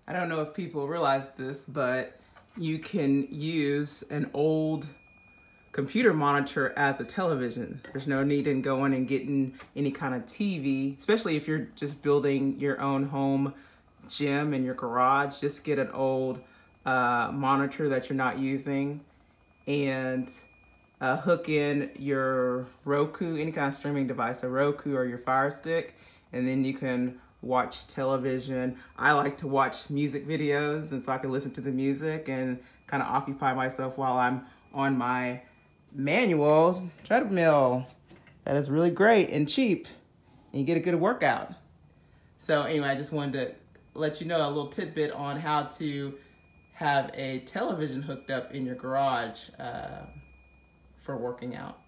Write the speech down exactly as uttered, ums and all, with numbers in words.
I don't know if people realize this, but you can use an old computer monitor as a television. There's no need in going and getting any kind of T V, especially if you're just building your own home gym in your garage. Just get an old uh, monitor that you're not using and uh, hook in your Roku, any kind of streaming device, a Roku or your Fire Stick, and then you can watch television. I like to watch music videos, and so I can listen to the music and kind of occupy myself while I'm on my manual treadmill. That is really great and cheap, and you get a good workout. So anyway, I just wanted to let you know a little tidbit on how to have a television hooked up in your garage uh, for working out.